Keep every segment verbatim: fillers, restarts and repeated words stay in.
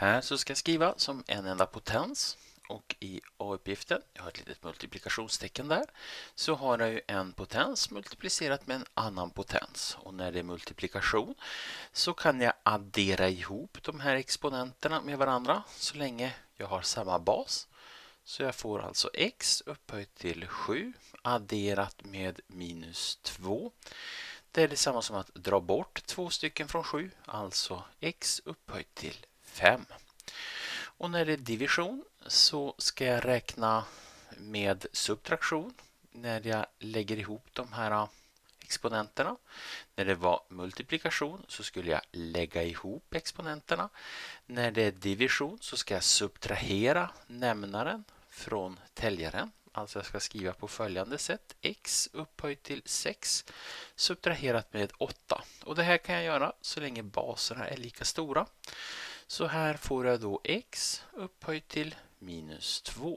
Här så ska jag skriva som en enda potens, och i A-uppgiften, jag har ett litet multiplikationstecken där, så har jag ju en potens multiplicerat med en annan potens. Och när det är multiplikation så kan jag addera ihop de här exponenterna med varandra så länge jag har samma bas. Så jag får alltså x upphöjt till sju adderat med minus två. Det är detsamma som att dra bort två stycken från sju, alltså x upphöjt till fem. Och när det är division så ska jag räkna med subtraktion när jag lägger ihop de här exponenterna. När det var multiplikation så skulle jag lägga ihop exponenterna. När det är division så ska jag subtrahera nämnaren från täljaren. Alltså jag ska skriva på följande sätt: x upphöjt till sex subtraherat med åtta. Och det här kan jag göra så länge baserna är lika stora. Så här får jag då x upphöjt till minus två.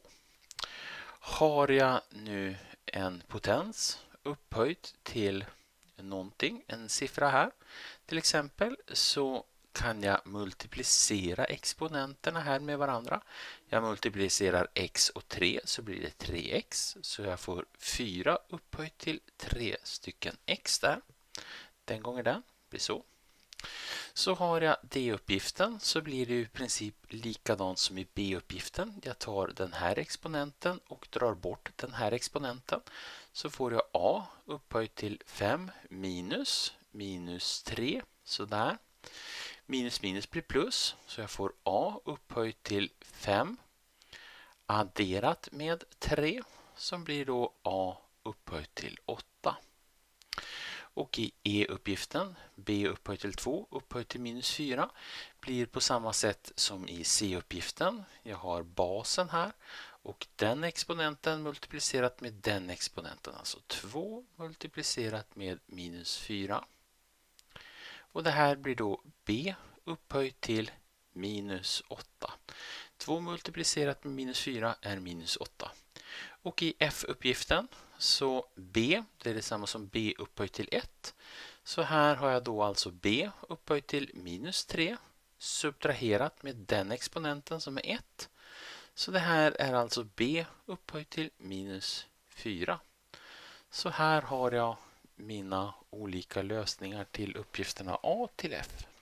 Har jag nu en potens upphöjt till någonting, en siffra här till exempel, så kan jag multiplicera exponenterna här med varandra. Jag multiplicerar x och tre så blir det tre x. Så jag får fyra upphöjt till tre stycken x där. Den gånger den blir så. Så har jag D-uppgiften så blir det i princip likadant som i B-uppgiften. Jag tar den här exponenten och drar bort den här exponenten. Så får jag A upphöjt till fem minus minus tre. Sådär. Minus minus blir plus. Så jag får A upphöjt till fem adderat med tre som blir då A upphöjt till åtta. Och i E-uppgiften, B upphöjt till två upphöjt till minus fyra, blir på samma sätt som i C-uppgiften. Jag har basen här och den exponenten multiplicerat med den exponenten. Alltså två multiplicerat med minus fyra. Och det här blir då B upphöjt till minus åtta. två multiplicerat med minus fyra är minus åtta. Och i F-uppgiften så B, det är detsamma som B upphöjt till ett. Så här har jag då alltså B upphöjt till minus tre subtraherat med den exponenten som är ett. Så det här är alltså B upphöjt till minus fyra. Så här har jag mina olika lösningar till uppgifterna A till F.